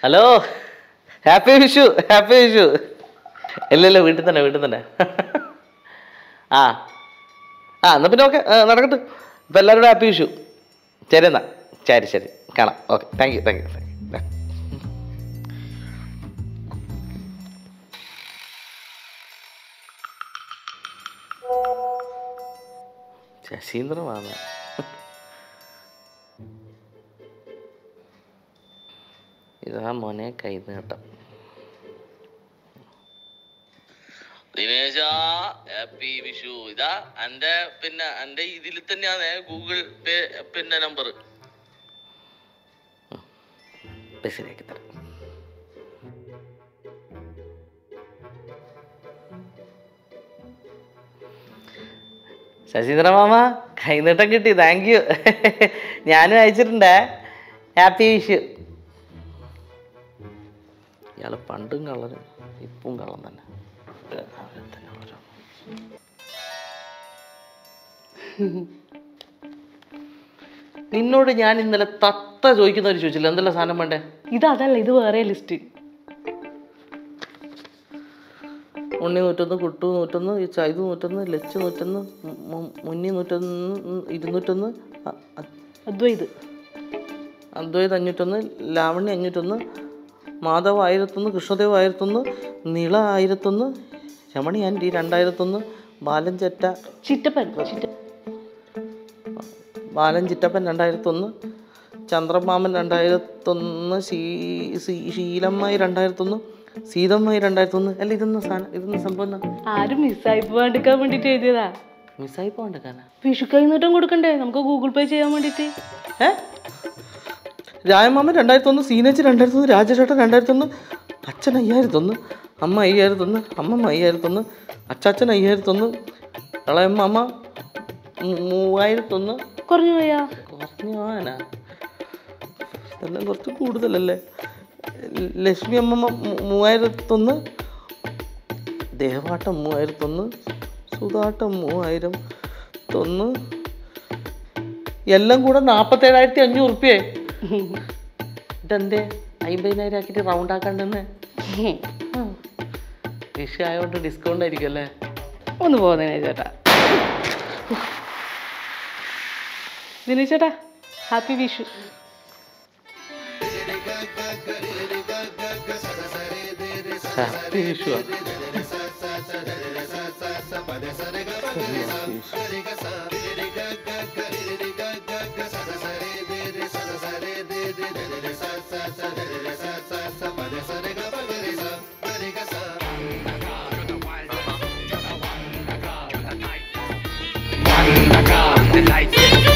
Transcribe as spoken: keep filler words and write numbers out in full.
Hello, happy Vishu, happy Vishu. ഇല്ല ഇല്ല, വീട്ടിൽ തന്നെ, വീട്ടിൽ തന്നെ. ആ ആ എന്നാൽ പിന്നെ ഓക്കെ, നടക്കട്ടെ. ഇപ്പം എല്ലാവരോടും ഹാപ്പി വിഷു. ശരി എന്നാ, ശരി ശരി, കാണാം. Okay, thank you, thank you, thank you. ശശീന്ദ്രമാണ്. ഇതാ മോനെ കൈനീട്ടം. ദിനേശ, ഹാപ്പി വിഷു. ഇതാ എന്റെ പിന്നെ എന്റെ ഇതിൽ തന്നെയാണ് ഗൂഗിൾ പേ പിന്നെ നമ്പർ. ശരിയാക്കി തരാം. ശശീന്ദ്ര മാമ, കൈനീട്ടം കിട്ടി, താങ്ക് യു. ഞാനും അയച്ചിട്ടുണ്ടേ. ഹാപ്പി വിഷു. ഇയാൾ പണ്ടും കള്ളനും ഇപ്പം കള്ളം തന്നെ. നിന്നോട് ഞാൻ ഇന്നലെ തത്ത ചോദിക്കുന്നവർ ചോദിച്ചില്ല എന്തെല്ലാം സാധനം വേണ്ടേ? ഇത് അതല്ല, ഇത് വേറെ ലിസ്റ്റ്. ഉണ്ണി നൂറ്റൊന്ന്, കുട്ടു നൂറ്റൊന്ന്, ചൈതു നൂറ്റൊന്ന്, ലച്ച് നൂറ്റൊന്ന്, മുന്നി നൂറ്റൊന്ന്, ഇരുന്നൂറ്റൊന്ന്, അദ്വൈത് അദ്വൈത് അഞ്ഞൂറ്റൊന്ന്, ലാവണ്യ അഞ്ഞൂറ്റൊന്ന്, മാധവ് ആയിരത്തൊന്ന്, കൃഷ്ണദേവ് ആയിരത്തൊന്ന്, നിള ആയിരത്തൊന്ന്, രമണി ആൻറ്റി രണ്ടായിരത്തൊന്ന്, ബാലൻ ചെറ്റ ചിറ്റപ്പൻ ബാലൻ ചിറ്റപ്പൻ രണ്ടായിരത്തൊന്ന്, ചന്ദ്രമാമൻ രണ്ടായിരത്തൊന്ന്, ശീ ശീലമ്മായി രണ്ടായിരത്തൊന്ന്, സീതമ്മായി രണ്ടായിരത്തൊന്ന്. അല്ല ഇതൊന്ന് സാധനം, ഇതൊന്ന് സംഭവം ആരും മിസ്സായി പോകാണ്ടിരിക്കാൻ വേണ്ടിട്ട് എഴുതിയതാ. മിസ്സായി പോകണ്ടക്കാനാ? വിഷു കൈനീട്ടം കൊടുക്കണ്ടേ നമുക്ക് ഗൂഗിൾ പേ ചെയ്യാൻ വേണ്ടിട്ട്. ഏ രായമാമൻ രണ്ടായിരത്തൊന്ന്, സീനേച്ചി രണ്ടായിരത്തൊന്ന്, രാജേഷേട്ടൻ രണ്ടായിരത്തൊന്ന്, അച്ഛൻ അയ്യായിരത്തൊന്ന്, അമ്മ അയ്യായിരത്തൊന്ന്, അമ്മമ്മ അയ്യായിരത്തൊന്ന്, അച്ചാച്ചൻ അയ്യായിരത്തൊന്ന്, ഇളയമ്മ മൂവായിരത്തൊന്ന്. കുറഞ്ഞു പോയാ? കുറഞ്ഞു പോകാനാ? ഇതെല്ലാം കുറച്ച് കൂടുതലല്ലേ. ലക്ഷ്മി അമ്മമ്മ മൂവായിരത്തൊന്ന്, ദേവാട്ടം മൂവായിരത്തൊന്ന്, സുധാട്ടം മൂവായിരം തൊന്ന്, എല്ലാം കൂടെ നാൽപ്പത്തേഴായിരത്തി അഞ്ഞൂറ് ഉറുപ്പ്യേ. ഇതെന്തേ അമ്പതിനായിരം ആക്കിയിട്ട് റൗണ്ട് ആക്കാണ്ടെന്ന്? വിഷു ആയതുകൊണ്ട് ഡിസ്കൗണ്ട് ആയിരിക്കും അല്ലേ? ഒന്ന് പോകുന്നതിനെ ചേട്ടാ. ദിനേശ് ചേട്ടാ, happy Vishu. Happy Vishu. The lights.